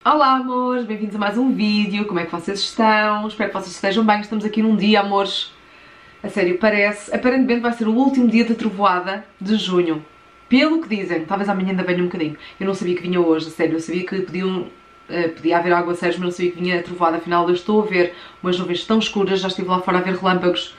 Olá amores, bem-vindos a mais um vídeo. Como é que vocês estão? Espero que vocês estejam bem. Estamos aqui num dia, amores, a sério, aparentemente vai ser o último dia de trovoada de junho. Pelo que dizem, talvez amanhã ainda venha um bocadinho. Eu não sabia que vinha hoje, a sério, eu sabia que podia haver aguaceiros, mas não sabia que vinha a trovoada. Afinal, eu estou a ver umas nuvens tão escuras, já estive lá fora a ver relâmpagos.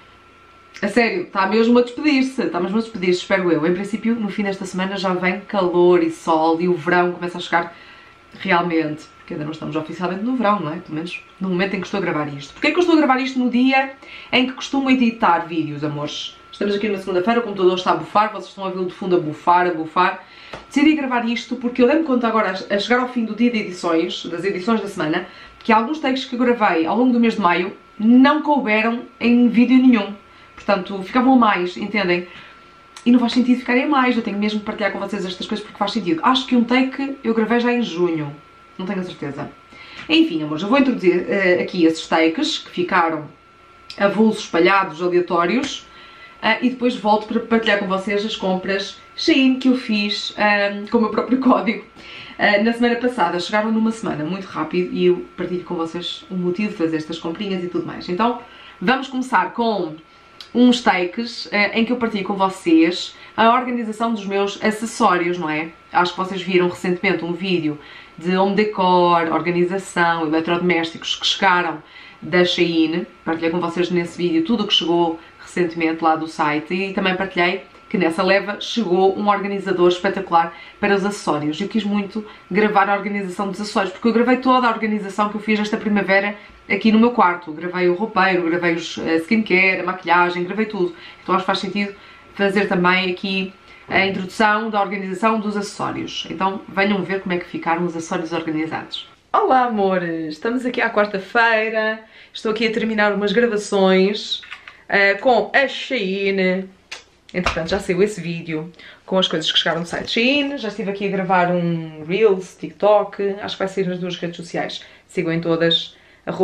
A sério, está mesmo a despedir-se, espero eu. Em princípio, no fim desta semana já vem calor e sol e o verão começa a chegar realmente, porque ainda não estamos oficialmente no verão, não é? Pelo menos no momento em que estou a gravar isto. Porquê é que eu estou a gravar isto no dia em que costumo editar vídeos, amores? Estamos aqui numa segunda-feira, o computador está a bufar, vocês estão a ouvi-lo de fundo a bufar. Decidi gravar isto porque eu dei-me conta agora, a chegar ao fim do dia de edições, das edições da semana, que alguns takes que eu gravei ao longo do mês de maio não couberam em vídeo nenhum. Portanto, ficavam a mais, entendem? E não faz sentido ficarem a mais, eu tenho mesmo que partilhar com vocês estas coisas porque faz sentido. Acho que um take eu gravei já em junho, não tenho a certeza. Enfim, amores, eu vou introduzir aqui esses takes que ficaram avulsos, espalhados, aleatórios, e depois volto para partilhar com vocês as compras Shein que eu fiz com o meu próprio código. Na semana passada, chegaram numa semana muito rápido e eu partilho com vocês o motivo de fazer estas comprinhas e tudo mais. Então, vamos começar com uns takes em que eu partilho com vocês a organização dos meus acessórios, não é? Acho que vocês viram recentemente um vídeo de home decor, organização, eletrodomésticos que chegaram da Shein. Partilhei com vocês nesse vídeo tudo o que chegou recentemente lá do site e também partilhei que nessa leva chegou um organizador espetacular para os acessórios. Eu quis muito gravar a organização dos acessórios, porque eu gravei toda a organização que eu fiz esta primavera aqui no meu quarto. Gravei o roupeiro, gravei os skincare, a maquilhagem, gravei tudo. Então acho que faz sentido fazer também aqui a introdução da organização dos acessórios. Então venham ver como é que ficaram os acessórios organizados. Olá amores, estamos aqui à quarta-feira, estou aqui a terminar umas gravações com a Shein. Entretanto, já saiu esse vídeo com as coisas que chegaram no site Shein. Já estive aqui a gravar um Reels, TikTok. Acho que vai sair nas duas redes sociais. Sigam em todas,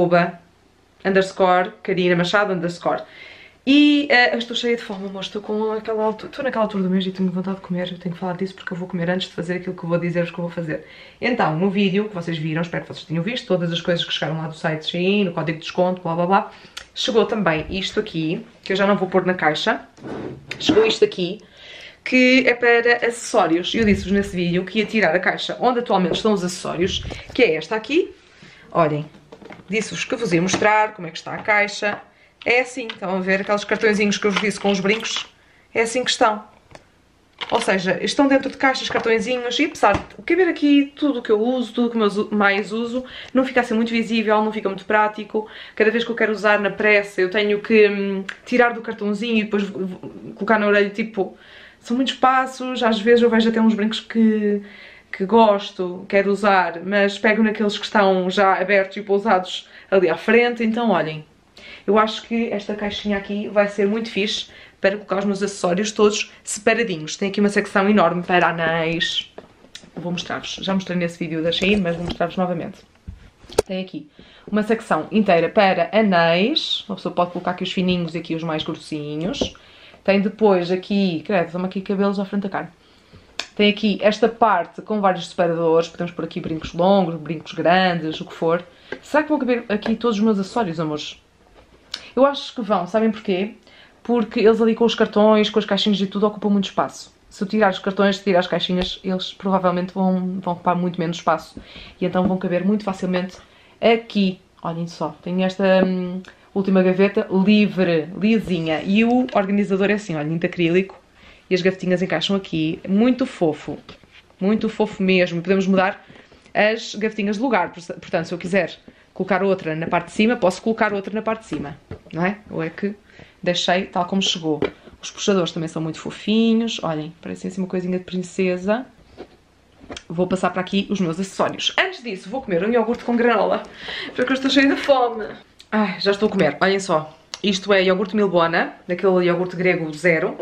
_Karina Machado _ E estou cheia de fome, amor. Estou naquela altura do mês e tenho vontade de comer. Eu tenho que falar disso porque eu vou comer antes de fazer aquilo que eu vou dizer-vos que eu vou fazer. Então, no vídeo que vocês viram, espero que vocês tenham visto, todas as coisas que chegaram lá do site Shein, o código de desconto, blá blá blá. Chegou também isto aqui, que eu já não vou pôr na caixa. Chegou isto aqui, que é para acessórios. Eu disse-vos nesse vídeo que ia tirar a caixa onde atualmente estão os acessórios, que é esta aqui. Olhem, disse-vos que eu vos ia mostrar como é que está a caixa. É assim, estão a ver aqueles cartõezinhos que eu vos disse com os brincos? É assim que estão. Ou seja, estão dentro de caixas, cartõezinhos, e apesar de caber aqui tudo o que eu uso, tudo o que eu mais uso, não fica assim muito visível, não fica muito prático. Cada vez que eu quero usar na pressa, eu tenho que tirar do cartãozinho e depois colocar na orelha, tipo, são muitos passos. Às vezes eu vejo até uns brincos que gosto, quero usar, mas pego naqueles que estão já abertos e pousados ali à frente. Então, olhem, eu acho que esta caixinha aqui vai ser muito fixe para colocar os meus acessórios todos separadinhos. Tem aqui uma secção enorme para anéis. Eu vou mostrar-vos. Já mostrei nesse vídeo da Shein, mas vou mostrar-vos novamente. Tem aqui uma secção inteira para anéis. Uma pessoa pode colocar aqui os fininhos e aqui os mais grossinhos. Tem depois aqui... Credo, dá-me aqui cabelos à frente da cara. Tem aqui esta parte com vários separadores. Podemos pôr aqui brincos longos, brincos grandes, o que for. Será que vão caber aqui todos os meus acessórios, amores? Eu acho que vão. Sabem porquê? Porque eles ali com os cartões, com as caixinhas e tudo, ocupam muito espaço. Se eu tirar os cartões, tirar as caixinhas, eles provavelmente vão ocupar muito menos espaço. E então vão caber muito facilmente aqui. Olhem só, tenho esta última gaveta livre, lisinha. E o organizador é assim, olhem, de acrílico. E as gavetinhas encaixam aqui. Muito fofo mesmo. Podemos mudar as gavetinhas de lugar. Portanto, se eu quiser colocar outra na parte de cima, posso colocar outra na parte de cima, não é? Ou é que deixei tal como chegou. Os puxadores também são muito fofinhos. Olhem, parecem assim uma coisinha de princesa. Vou passar para aqui os meus acessórios. Antes disso, vou comer um iogurte com granola, porque eu estou cheia de fome. Ai, já estou a comer. Olhem só. Isto é iogurte Milbona, daquele iogurte grego zero,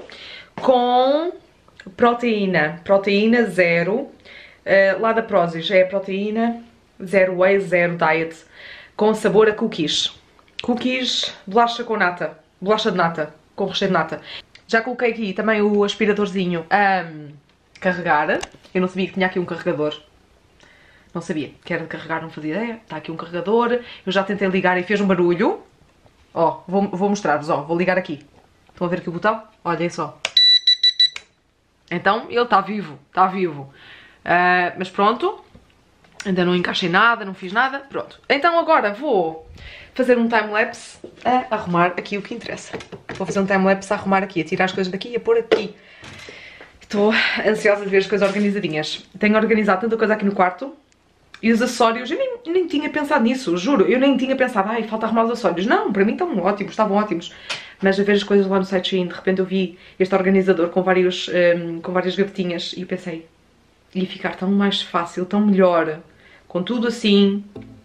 com proteína. Proteína zero. Lá da Prozis é proteína zero whey, zero diet, com sabor a cookies. Cookies, bolacha com nata. Bolacha de nata, com recheio de nata. Já coloquei aqui também o aspiradorzinho a carregar. Eu não sabia que tinha aqui um carregador. Não sabia que era de carregar, não fazia ideia. Está aqui um carregador. Eu já tentei ligar e fez um barulho. Ó, vou mostrar-vos, ó. Vou ligar aqui. Estão a ver aqui o botão? Olhem só. Então, ele está vivo. Está vivo. Mas pronto. Ainda não encaixei nada, não fiz nada. Pronto. Então agora vou fazer um time-lapse a arrumar aqui o que interessa. Vou fazer um time-lapse a arrumar aqui, a tirar as coisas daqui e a pôr aqui. Estou ansiosa de ver as coisas organizadinhas. Tenho organizado tanta coisa aqui no quarto. E os acessórios, eu nem tinha pensado nisso, juro. Eu nem tinha pensado, ai, falta arrumar os acessórios. Não, para mim estão ótimos, estavam ótimos. Mas a ver as coisas lá no site Shein, de repente eu vi este organizador com várias gavetinhas e eu pensei, ia ficar tão mais fácil, tão melhor, com tudo assim.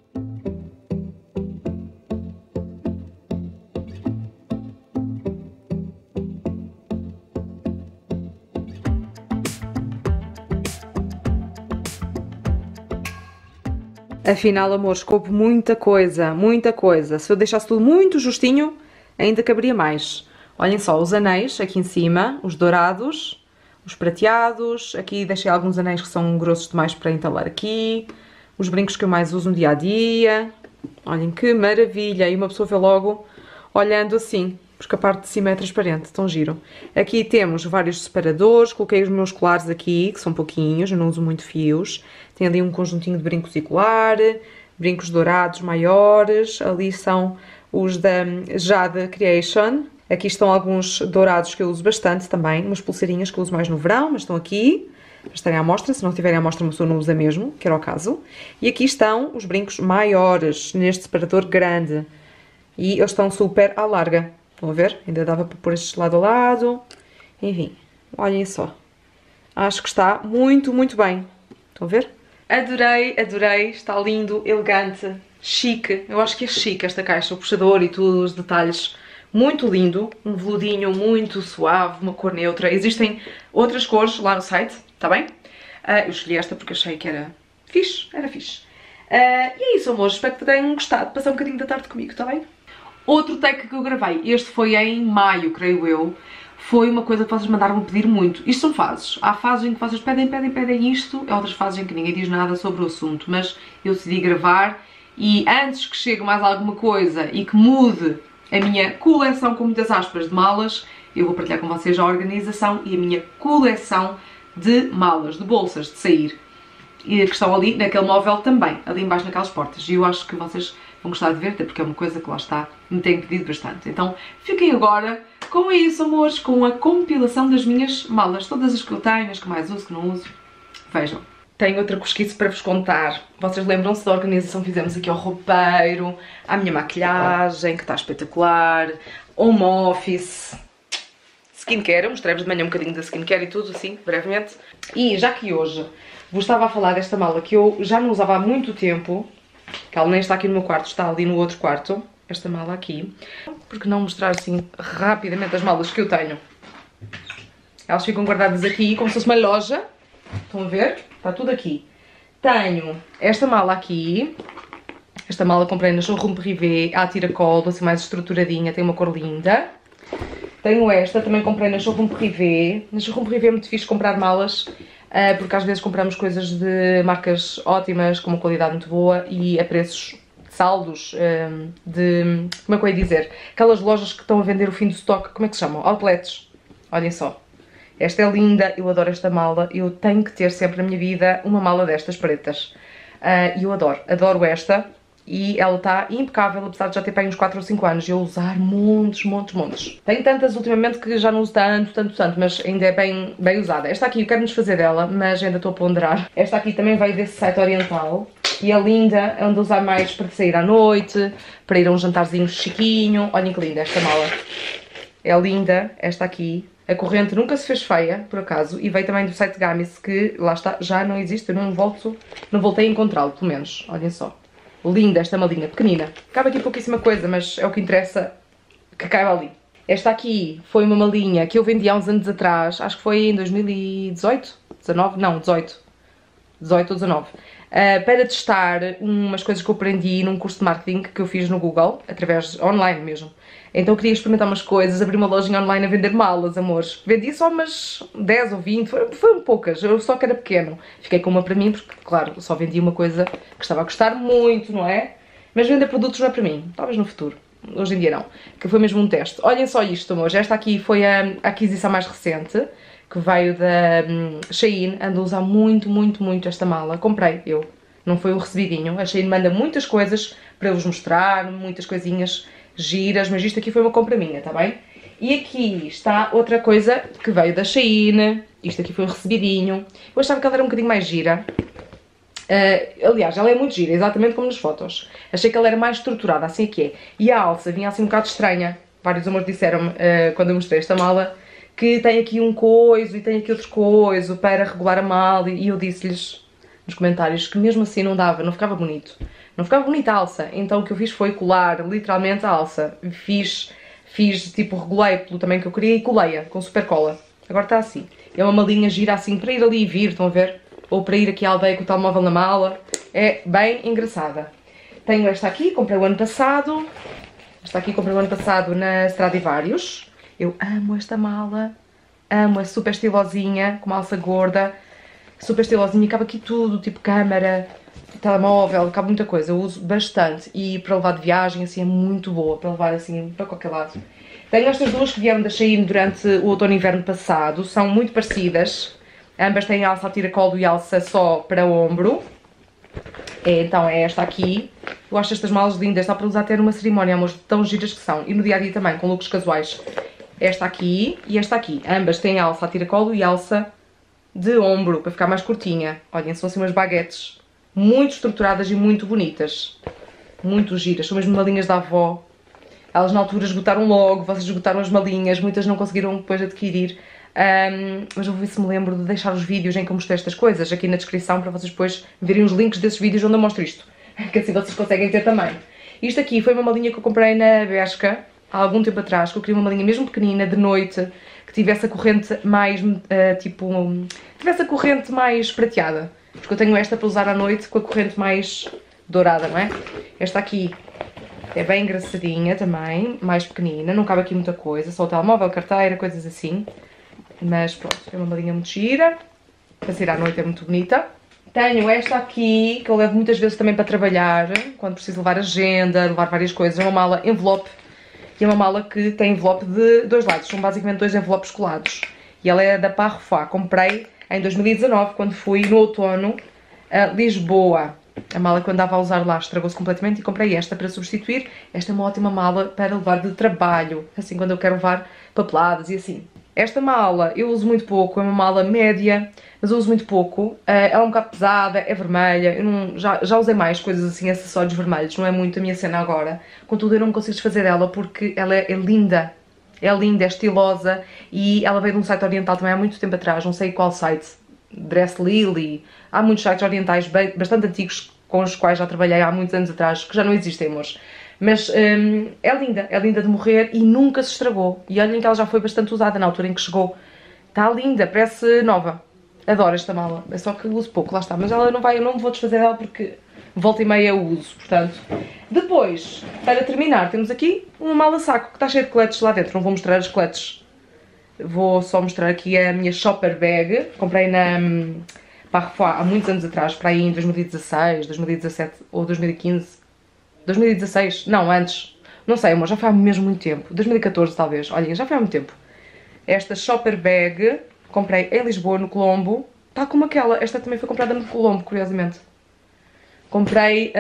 Afinal, amores, coube muita coisa, muita coisa. Se eu deixasse tudo muito justinho, ainda caberia mais. Olhem só, os anéis aqui em cima, os dourados, os prateados. Aqui deixei alguns anéis que são grossos demais para entalar aqui. Os brincos que eu mais uso no dia a dia. Olhem que maravilha! E uma pessoa vê logo olhando assim, porque a parte de cima é transparente, tão giro. Aqui temos vários separadores, coloquei os meus colares aqui, que são pouquinhos, eu não uso muito fios. Tem ali um conjuntinho de brincos e colar, brincos dourados maiores, ali são os da Jade Creation. Aqui estão alguns dourados que eu uso bastante também, umas pulseirinhas que eu uso mais no verão, mas estão aqui, para estarem à mostra. Se não tiverem à mostra, uma pessoa não usa mesmo, que era o caso. E aqui estão os brincos maiores, neste separador grande. E eles estão super à larga. Estão a ver? Ainda dava para pôr estes lado a lado. Enfim, olhem só. Acho que está muito, muito bem. Estão a ver? Adorei, adorei. Está lindo, elegante, chique. Eu acho que é chique esta caixa, o puxador e tudo, os detalhes. Muito lindo. Um veludinho muito suave, uma cor neutra. Existem outras cores lá no site, está bem? Eu escolhi esta porque achei que era fixe. Era fixe. E é isso, amores. Espero que tenham gostado de passar um bocadinho da tarde comigo, está bem? Outro take que eu gravei, este foi em maio, creio eu, foi uma coisa que vocês mandaram-me pedir muito. Isto são fases. Há fases em que vocês pedem isto, há outras fases em que ninguém diz nada sobre o assunto, mas eu decidi gravar e antes que chegue mais alguma coisa e que mude a minha coleção, com muitas aspas, de malas, eu vou partilhar com vocês a organização e a minha coleção de malas, de bolsas, de sair. E que estão ali naquele móvel também, ali embaixo naquelas portas. E eu acho que vocês vão gostar de ver, até porque é uma coisa que lá está, me tem pedido bastante. Então fiquem agora com isso, amores, com a compilação das minhas malas. Todas as que eu tenho, as que mais uso, que não uso. Vejam. Tenho outra cosquice para vos contar. Vocês lembram-se da organização que fizemos aqui ao roupeiro, à minha maquilhagem, que está espetacular, home office, skincare. Eu mostrei-vos de manhã um bocadinho da skincare e tudo, assim, brevemente. E já que hoje vos estava a falar desta mala que eu já não usava há muito tempo, que ela nem está aqui no meu quarto, está ali no outro quarto, esta mala aqui. Porque não mostrar assim rapidamente as malas que eu tenho? Elas ficam guardadas aqui como se fosse uma loja. Estão a ver? Está tudo aqui. Tenho esta mala aqui. Esta mala comprei na Showroom Privé, à tiracolo, assim mais estruturadinha, tem uma cor linda. Tenho esta, também comprei na Showroom Privé. Na Showroom Privé é muito fixe comprar malas, porque às vezes compramos coisas de marcas ótimas, com uma qualidade muito boa e a preços saldos de... como é que eu ia dizer? Aquelas lojas que estão a vender o fim do estoque, como é que se chamam? Outlets. Olhem só. Esta é linda, eu adoro esta mala, eu tenho que ter sempre na minha vida uma mala destas pretas. E eu adoro esta e ela está impecável, apesar de já ter para aí uns 4 ou 5 anos e eu usar montes. Tenho tantas ultimamente que já não uso tanto, mas ainda é bem usada. Esta aqui eu quero me desfazer dela, mas ainda estou a ponderar. Esta aqui também veio desse site oriental e é linda, é onde usar mais para sair à noite, para ir a um jantarzinho chiquinho. Olhem que linda esta mala. É linda, esta aqui. A corrente nunca se fez feia, por acaso, e veio também do site Gamis, que lá está, já não existe, eu não voltei a encontrá-lo, pelo menos. Olhem só. Linda esta malinha, pequenina. Cabe aqui pouquíssima coisa, mas é o que interessa que caiba ali. Esta aqui foi uma malinha que eu vendi há uns anos atrás, acho que foi em 2018, 19, não, 18 ou 19. Para testar umas coisas que eu aprendi num curso de marketing que eu fiz no Google, através online mesmo. Então queria experimentar umas coisas, abri uma lojinha online a vender malas, amores. Vendi só umas 10 ou 20, foram poucas, eu só que era pequeno. Fiquei com uma para mim porque, claro, só vendi uma coisa que estava a custar muito, não é? Mas vender produtos não é para mim, talvez no futuro. Hoje em dia não, que foi mesmo um teste. Olhem só isto, amores, esta aqui foi a aquisição mais recente, que veio da Shein. Ando a usar muito, muito, muito esta mala. Comprei, eu. Não foi um recebidinho. A Shein manda muitas coisas para eu vos mostrar, muitas coisinhas giras, mas isto aqui foi uma compra minha, tá bem? E aqui está outra coisa que veio da Shein. Isto aqui foi um recebidinho. Eu achava que ela era um bocadinho mais gira. Aliás, ela é muito gira, exatamente como nas fotos. Achei que ela era mais estruturada, assim é que é. E a alça vinha assim um bocado estranha. Vários amores disseram-me, quando eu mostrei esta mala, que tem aqui um coiso e tem aqui outro coiso para regular a mala. E eu disse-lhes nos comentários que mesmo assim não dava, não ficava bonito. Não ficava bonita a alça. Então o que eu fiz foi colar literalmente a alça. Fiz tipo, regulei pelo tamanho que eu queria e colei-a com super cola. Agora está assim. É uma malinha gira assim para ir ali e vir, estão a ver? Ou para ir aqui à aldeia com o telemóvel na mala. É bem engraçada. Tenho esta aqui, comprei o ano passado. Esta aqui comprei o ano passado na Stradivarius. Eu amo esta mala. Amo, é super estilosinha, com uma alça gorda. Super estilosinha, cabe aqui tudo, tipo câmara, telemóvel, cabe muita coisa. Eu uso bastante e para levar de viagem, assim, é muito boa. Para levar, assim, para qualquer lado. Tenho estas duas que vieram da Shein durante o outono e inverno passado. São muito parecidas. Ambas têm alça a tiracolo e alça só para ombro. Então é esta aqui. Eu acho estas malas lindas, dá para usar até numa cerimónia, amor, tão giras que são. E no dia a dia também, com looks casuais. Esta aqui e esta aqui. Ambas têm alça a tiracolo e alça de ombro, para ficar mais curtinha. Olhem, são assim umas baguetes muito estruturadas e muito bonitas. Muito giras, são mesmo malinhas da avó. Elas na altura esgotaram logo, vocês esgotaram as malinhas, muitas não conseguiram depois adquirir. Mas eu vou ver se me lembro de deixar os vídeos em que eu mostrei estas coisas aqui na descrição para vocês depois verem os links desses vídeos onde eu mostro isto, que assim vocês conseguem ter também. Isto aqui foi uma malinha que eu comprei na Bershka há algum tempo atrás, que eu queria uma malinha mesmo pequenina, de noite, que tivesse a corrente mais, tivesse a corrente mais prateada, porque eu tenho esta para usar à noite com a corrente mais dourada, não é? Esta aqui é bem engraçadinha também, mais pequenina, não cabe aqui muita coisa, só o telemóvel, carteira, coisas assim. Mas pronto, é uma malinha muito gira, para sair à noite é muito bonita. Tenho esta aqui, que eu levo muitas vezes também para trabalhar, quando preciso levar agenda, levar várias coisas. É uma mala envelope, e é uma mala que tem envelope de dois lados, são basicamente dois envelopes colados. E ela é da Parrofá, comprei em 2019, quando fui no outono a Lisboa. A mala que eu andava a usar lá estragou-se completamente e comprei esta para substituir. Esta é uma ótima mala para levar de trabalho, assim quando eu quero levar papeladas e assim. Esta mala eu uso muito pouco, é uma mala média, mas eu uso muito pouco. Ela é um bocado pesada, é vermelha, eu já usei mais coisas assim, acessórios vermelhos, não é muito a minha cena agora. Contudo, eu não me consigo desfazer dela porque ela é linda. É linda, é estilosa e ela veio de um site oriental também há muito tempo atrás, não sei qual site, Dress Lily. Há muitos sites orientais bastante antigos com os quais já trabalhei há muitos anos atrás, que já não existem, amores. Mas é linda de morrer e nunca se estragou. E olhem que ela já foi bastante usada na altura em que chegou. Está linda, parece nova. Adoro esta mala. É só que uso pouco, lá está. Mas ela não vai, eu não me vou desfazer dela porque volta e meia eu uso, portanto. Depois, para terminar, temos aqui uma mala saco que está cheia de coletes lá dentro. Não vou mostrar as coletes. Vou só mostrar aqui a minha shopper bag. Comprei na Parrofá há muitos anos atrás, para aí em 2016, 2017 ou 2015. 2016? Não, antes. Não sei, amor, já foi há mesmo muito tempo. 2014 talvez. Olhem, já foi há muito tempo. Esta shopper bag comprei em Lisboa, no Colombo. Tal como aquela. Esta também foi comprada no Colombo, curiosamente. Comprei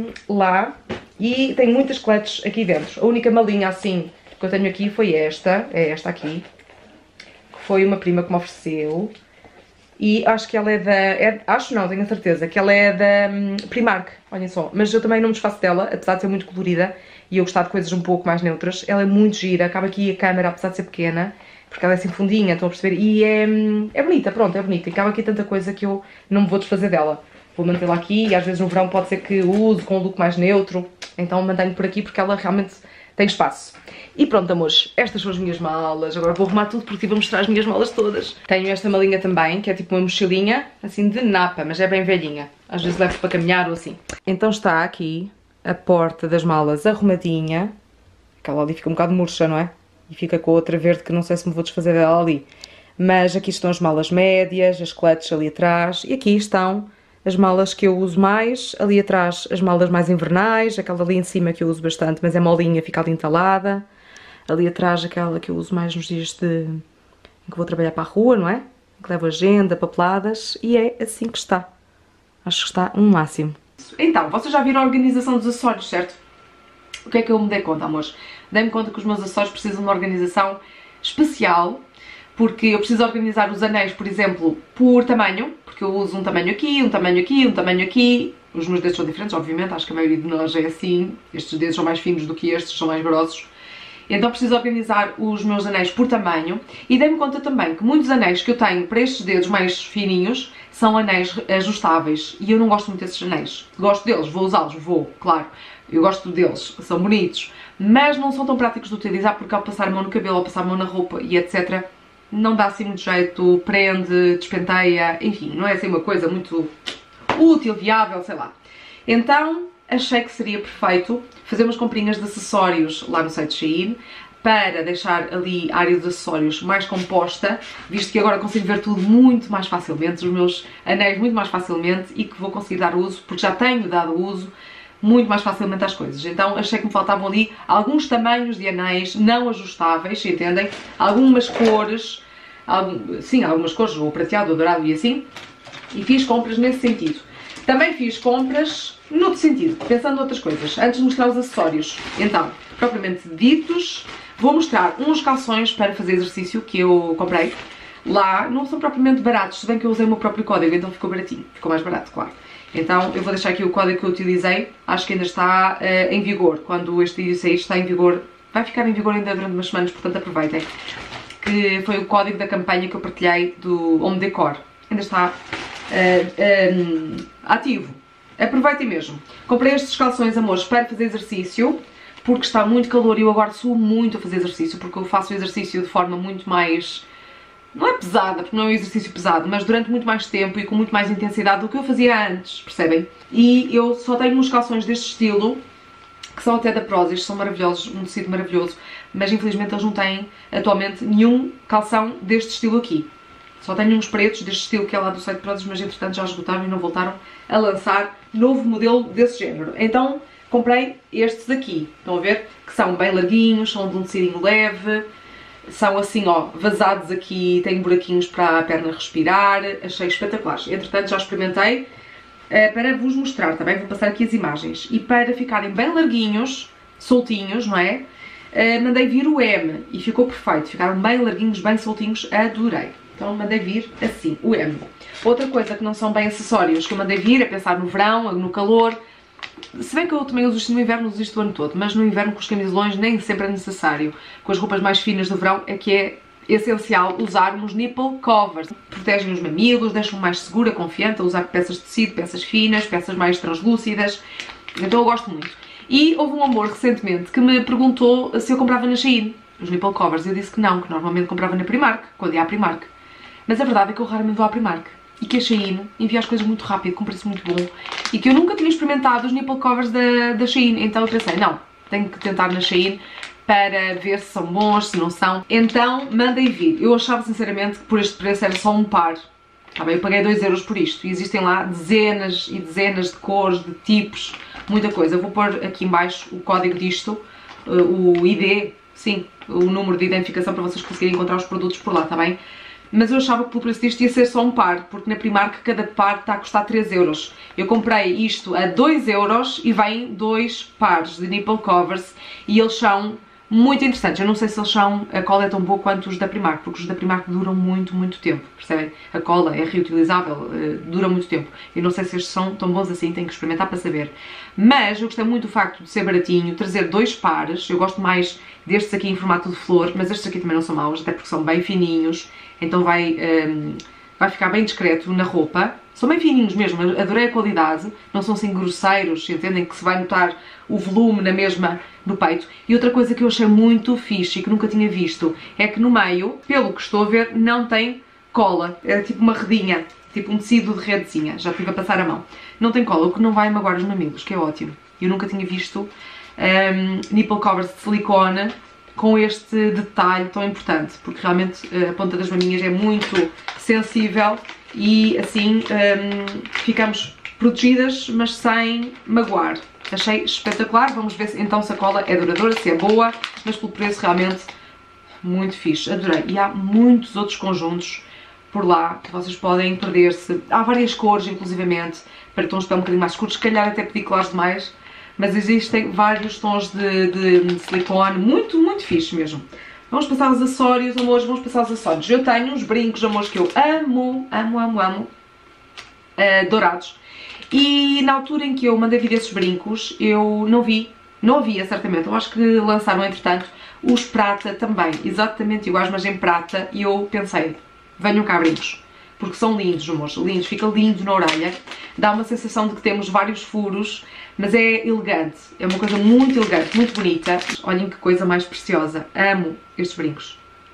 lá e tem muitas coletes aqui dentro. A única malinha assim que eu tenho aqui foi esta. É esta aqui. Que foi uma prima que me ofereceu. E acho que ela é da... acho não, tenho a certeza, que ela é da Primark, olhem só. Mas eu também não me desfaço dela, apesar de ser muito colorida e eu gostar de coisas um pouco mais neutras. Ela é muito gira, acaba aqui a câmera, apesar de ser pequena, porque ela é assim fundinha, estão a perceber? E é bonita, pronto, é bonita. E acaba aqui tanta coisa que eu não me vou desfazer dela. Vou mantê-la aqui e às vezes no verão pode ser que use com um look mais neutro. Então mantenho por aqui porque ela realmente tem espaço. E pronto, amores, estas são as minhas malas. Agora vou arrumar tudo porque vou mostrar as minhas malas todas. Tenho esta malinha também, que é tipo uma mochilinha, assim de napa, mas é bem velhinha. Às vezes levo para caminhar ou assim. Então está aqui a porta das malas arrumadinha. Aquela ali fica um bocado murcha, não é? E fica com a outra verde que não sei se me vou desfazer dela ali. Mas aqui estão as malas médias, as clutches ali atrás. E aqui estão as malas que eu uso mais. Ali atrás as malas mais invernais. Aquela ali em cima que eu uso bastante, mas é molinha, fica ali entalada. Ali atrás aquela que eu uso mais nos dias em que vou trabalhar para a rua, não é? Que levo agenda, papeladas. E é assim que está. Acho que está um máximo. Então, vocês já viram a organização dos acessórios, certo? O que é que eu me dei conta, amores? Dei-me conta que os meus acessórios precisam de uma organização especial, porque eu preciso organizar os anéis, por exemplo, por tamanho, porque eu uso um tamanho aqui, um tamanho aqui, um tamanho aqui. Os meus dedos são diferentes, obviamente, acho que a maioria de nós é assim. Estes dedos são mais finos do que estes, são mais grossos. Então preciso organizar os meus anéis por tamanho e dei-me conta também que muitos anéis que eu tenho para estes dedos mais fininhos são anéis ajustáveis e eu não gosto muito desses anéis. Gosto deles, vou usá-los, vou, claro. Eu gosto deles, são bonitos, mas não são tão práticos de utilizar porque ao passar a mão no cabelo, ao passar a mão na roupa e etc, não dá assim muito jeito, prende, despenteia, enfim, não é assim uma coisa muito útil, viável, sei lá. Então achei que seria perfeito fazer umas comprinhas de acessórios lá no site Shein para deixar ali a área dos acessórios mais composta, visto que agora consigo ver tudo muito mais facilmente, os meus anéis muito mais facilmente e que vou conseguir dar uso, porque já tenho dado uso muito mais facilmente às coisas. Então achei que me faltavam ali alguns tamanhos de anéis não ajustáveis, entendem? Algumas cores, algumas cores, o prateado, o dourado e assim, e fiz compras nesse sentido. Também fiz compras noutro sentido, pensando noutras coisas, antes de mostrar os acessórios. Então, propriamente ditos, vou mostrar uns calções para fazer exercício que eu comprei. Lá não são propriamente baratos, se bem que eu usei o meu próprio código, então ficou baratinho, ficou mais barato, claro. Então eu vou deixar aqui o código que eu utilizei, acho que ainda está em vigor, quando este vídeo sair está em vigor, vai ficar em vigor ainda durante umas semanas, portanto aproveitem. Que foi o código da campanha que eu partilhei do Home Decor, ainda está ativo, aproveitem mesmo. Comprei estes calções, amores, para fazer exercício, porque está muito calor e eu agora suo muito a fazer exercício, porque eu faço exercício de forma muito mais... não é pesada, porque não é um exercício pesado, mas durante muito mais tempo e com muito mais intensidade do que eu fazia antes, percebem? E eu só tenho uns calções deste estilo, que são até da Prozis, são maravilhosos, um tecido maravilhoso, mas infelizmente eles não têm atualmente nenhum calção deste estilo aqui. Só tenho uns pretos deste estilo que é lá do site Prozis, mas entretanto já esgotaram e não voltaram a lançar novo modelo desse género. Então comprei estes aqui, estão a ver? Que são bem larguinhos, são de um tecidinho leve. São assim, ó, vazados aqui, têm buraquinhos para a perna respirar, achei espetaculares. Entretanto, já experimentei para vos mostrar, também vou passar aqui as imagens. E para ficarem bem larguinhos, soltinhos, não é? Mandei vir o M e ficou perfeito. Ficaram bem larguinhos, bem soltinhos, adorei. Então mandei vir assim, o M. Outra coisa que não são bem acessórios que eu mandei vir, é pensar no verão, no calor. Se bem que eu também uso isto no inverno, uso isto o ano todo, mas no inverno com os camisolões nem sempre é necessário. Com as roupas mais finas do verão é que é essencial usarmos nipple covers. Protegem os mamilos, deixam-me mais segura, confiante a usar peças de tecido, peças finas, peças mais translúcidas. Então eu gosto muito. E houve um amor recentemente que me perguntou se eu comprava na Shein os nipple covers. Eu disse que não, que normalmente comprava na Primark, quando ia à Primark. Mas a verdade é que eu raramente vou à Primark. E que a Shein envia as coisas muito rápido, com preço muito bom. E que eu nunca tinha experimentado os nipple covers da Shein. Então eu pensei, não, tenho que tentar na Shein para ver se são bons, se não são. Então mandei vir. Eu achava sinceramente que por este preço era só um par. Tá bem, eu paguei 2 € por isto. E existem lá dezenas e dezenas de cores, de tipos, muita coisa. Eu vou pôr aqui em baixo o código disto, o ID, sim, o número de identificação para vocês conseguirem encontrar os produtos por lá, tá bem? Mas eu achava que pelo preço disto ia ser só um par, porque na Primark cada par está a custar 3 €. Eu comprei isto a 2 € e vem 2 pares de nipple covers e eles são muito interessantes. Eu não sei se eles são, a cola é tão boa quanto os da Primark, porque os da Primark duram muito, muito tempo, percebem? A cola é reutilizável, dura muito tempo. Eu não sei se estes são tão bons assim, tenho que experimentar para saber. Mas eu gostei muito do facto de ser baratinho, trazer 2 pares. Eu gosto mais destes aqui em formato de flor, mas estes aqui também não são maus, até porque são bem fininhos. Então vai ficar bem discreto na roupa. São bem fininhos mesmo, adorei a qualidade. Não são assim grosseiros, entendem que se vai notar o volume na mesma no peito. E outra coisa que eu achei muito fixe e que nunca tinha visto é que no meio, pelo que estou a ver, não tem cola. É tipo uma redinha, tipo um tecido de redezinha. Já estive a passar a mão. Não tem cola, o que não vai magoar os mamilos, que é ótimo. Eu nunca tinha visto nipple covers de silicone com este detalhe tão importante, porque realmente a ponta das maminhas é muito sensível e assim ficamos protegidas, mas sem magoar. Achei espetacular. Vamos ver então se a cola é duradoura, se é boa, mas pelo preço realmente muito fixe. Adorei. E há muitos outros conjuntos por lá que vocês podem perder-se. Há várias cores, inclusivamente, para tons de pele um bocadinho mais escuros. Se calhar até pedi claros demais, mas existem vários tons de silicone, muito fixe mesmo. Vamos passar aos acessórios, amores, vamos passar aos acessórios. Eu tenho uns brincos, amores, que eu amo, dourados. E na altura em que eu mandei vir esses brincos, eu não havia certamente, eu acho que lançaram entretanto os prata também, exatamente iguais, mas em prata, e eu pensei, venham cá brincos, porque são lindos, amores, lindos, fica lindo na orelha, dá uma sensação de que temos vários furos, mas é elegante, é uma coisa muito elegante, muito bonita. Olhem que coisa mais preciosa, amo estes brincos,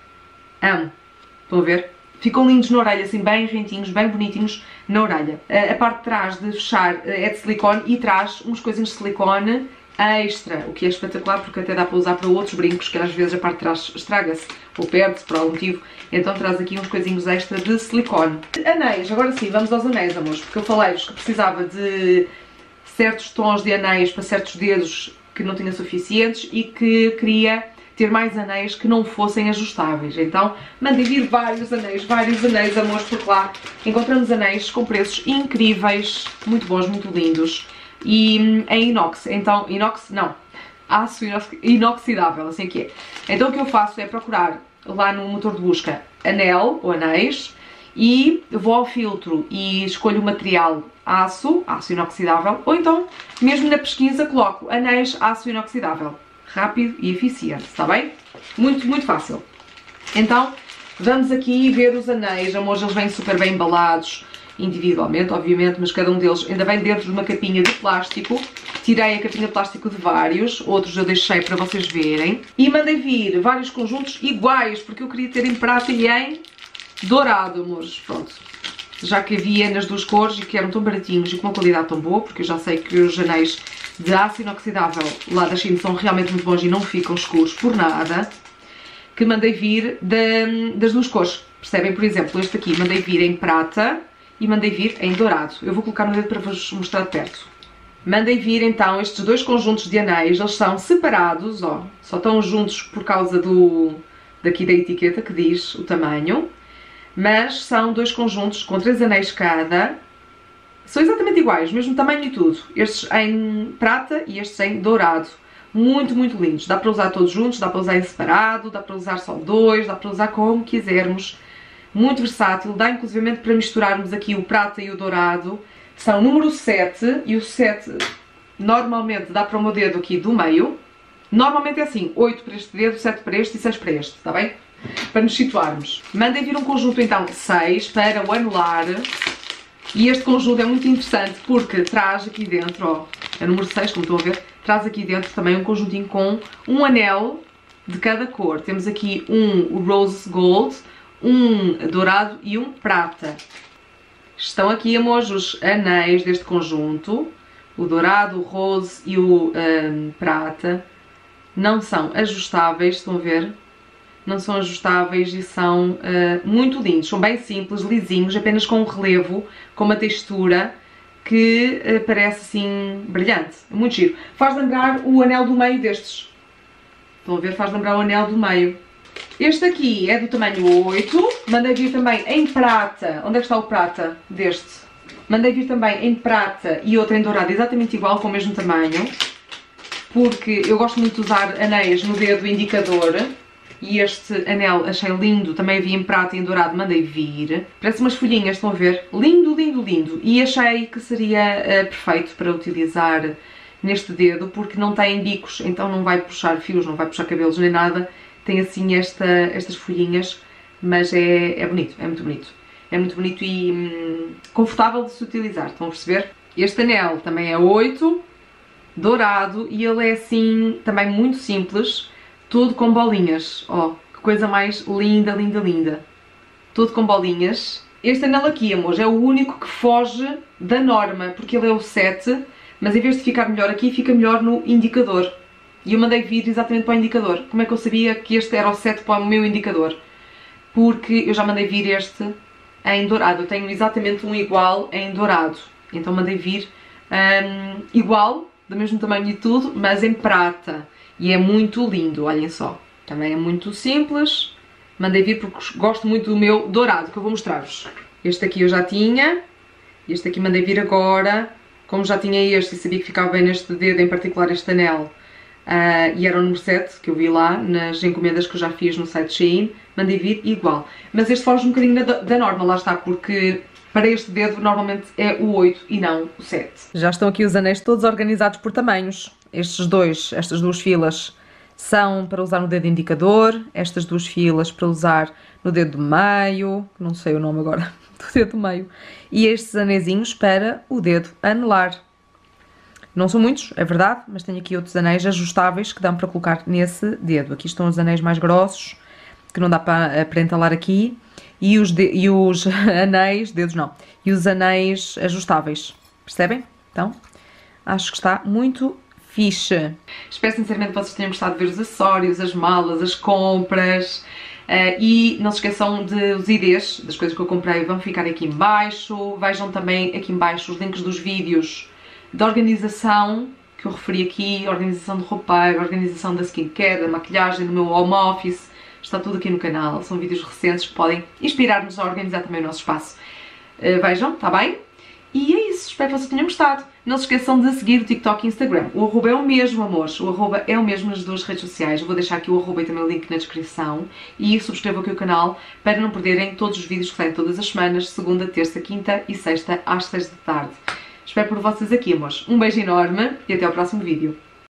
amo, estão a ver? Ficam lindos na orelha, assim bem rentinhos, bem bonitinhos na orelha. A parte de trás de fechar é de silicone e traz uns coisinhos de silicone extra, o que é espetacular porque até dá para usar para outros brincos, que às vezes a parte de trás estraga-se ou perde-se por algum motivo, então traz aqui uns coisinhos extra de silicone. Anéis, agora sim, vamos aos anéis, amores, porque eu falei-vos que precisava de certos tons de anéis para certos dedos que não tinha suficientes e que queria ter mais anéis que não fossem ajustáveis. Então mandei vir vários anéis, amores, porque lá encontramos anéis com preços incríveis, muito bons, muito lindos. E em inox, então, inox não, aço inoxidável, assim que é. Então o que eu faço é procurar lá no motor de busca anel ou anéis e vou ao filtro e escolho o material aço inoxidável, ou então mesmo na pesquisa coloco anéis aço inoxidável. Rápido e eficiente, está bem? Muito fácil. Então, vamos aqui ver os anéis. Amores, eles vêm super bem embalados, individualmente, obviamente, mas cada um deles ainda vem dentro de uma capinha de plástico. Tirei a capinha de plástico de vários, outros eu deixei para vocês verem. E mandei vir vários conjuntos iguais, porque eu queria ter em prata e em dourado, amores. Pronto. Já que havia nas duas cores e que eram tão baratinhos e com uma qualidade tão boa, porque eu já sei que os anéis de aço inoxidável lá da China são realmente muito bons e não ficam escuros por nada, que mandei vir das duas cores. Percebem? Por exemplo, este aqui mandei vir em prata e mandei vir em dourado. Eu vou colocar no dedo para vos mostrar de perto. Mandei vir então estes dois conjuntos de anéis, eles são separados, ó, só estão juntos por causa daqui da etiqueta que diz o tamanho, mas são dois conjuntos com 3 anéis cada. São exatamente iguais, mesmo tamanho e tudo. Estes em prata e estes em dourado. Muito lindos. Dá para usar todos juntos, dá para usar em separado, dá para usar só dois, dá para usar como quisermos. Muito versátil. Dá inclusivamente para misturarmos aqui o prata e o dourado. São número 7 e o 7 normalmente dá para o meu dedo aqui do meio. Normalmente é assim, 8 para este dedo, 7 para este e 6 para este, está bem? Para nos situarmos. Mandem vir um conjunto então 6 para o anular. E este conjunto é muito interessante porque traz aqui dentro, ó, é número 6, como estão a ver, traz aqui dentro também um conjuntinho com um anel de cada cor. Temos aqui um Rose Gold, um dourado e um prata. Estão aqui, amores, os anéis deste conjunto, o dourado, o rose e o prata. Não são ajustáveis, estão a ver? Não são ajustáveis e são muito lindos. São bem simples, lisinhos, apenas com um relevo, com uma textura que parece assim brilhante. Muito giro. Faz lembrar o anel do meio destes. Estão a ver? Faz lembrar o anel do meio. Este aqui é do tamanho 8. Mandei vir também em prata. Onde é que está o prata deste? Mandei vir também em prata e outro em dourado, exatamente igual, com o mesmo tamanho. Porque eu gosto muito de usar anéis no dedo indicador. E este anel achei lindo, também havia em prata e em dourado, mandei vir. Parece umas folhinhas, estão a ver? Lindo, lindo, lindo. E achei que seria perfeito para utilizar neste dedo, porque não tem bicos, então não vai puxar fios, não vai puxar cabelos nem nada. Tem assim estas folhinhas, mas é bonito, é muito bonito. É muito bonito e confortável de se utilizar, estão a perceber? Este anel também é 8, dourado, e ele é assim, também muito simples. Tudo com bolinhas, ó, que coisa mais linda, linda, linda. Tudo com bolinhas. Este anel aqui, amores, é o único que foge da norma, porque ele é o 7, mas em vez de ficar melhor aqui, fica melhor no indicador. E eu mandei vir exatamente para o indicador. Como é que eu sabia que este era o set para o meu indicador? Porque eu já mandei vir este em dourado. Eu tenho exatamente um igual em dourado. Então mandei vir igual, do mesmo tamanho e tudo, mas em prata. E é muito lindo, olhem só. Também é muito simples. Mandei vir porque gosto muito do meu dourado, que eu vou mostrar-vos. Este aqui eu já tinha. Este aqui mandei vir agora. Como já tinha este e sabia que ficava bem neste dedo, em particular este anel. E era o número 7 que eu vi lá nas encomendas que eu já fiz no site Shein, mandei vir igual. Mas este foge um bocadinho da norma, lá está, porque para este dedo normalmente é o 8 e não o 7. Já estão aqui os anéis todos organizados por tamanhos. Estas duas filas são para usar no dedo indicador, estas duas filas para usar no dedo do meio, não sei o nome agora, do dedo do meio, e estes anéisinhos para o dedo anelar. Não são muitos, é verdade, mas tenho aqui outros anéis ajustáveis que dão para colocar nesse dedo. Aqui estão os anéis mais grossos, que não dá para entalar aqui, e os anéis, dedos não, e os anéis ajustáveis, percebem? Então, acho que está muito fixe. Espero sinceramente que vocês tenham gostado de ver os acessórios, as malas, as compras. E não se esqueçam dos IDs das coisas que eu comprei, vão ficar aqui em baixo. Vejam também aqui em baixo os links dos vídeos da organização que eu referi aqui, organização de roupeiro, organização da skincare, da maquilhagem, do meu home office. Está tudo aqui no canal, são vídeos recentes que podem inspirar-nos a organizar também o nosso espaço. Vejam, está bem? E é isso, espero que vocês tenham gostado. Não se esqueçam de seguir o TikTok e Instagram. O arroba é o mesmo, amores. O arroba é o mesmo nas duas redes sociais. Eu vou deixar aqui o arroba e também o link na descrição. E subscrevam aqui o canal para não perderem todos os vídeos que saem todas as semanas, segunda, terça, quinta e sexta, às 6 da tarde. Espero por vocês aqui, amores. Um beijo enorme e até ao próximo vídeo.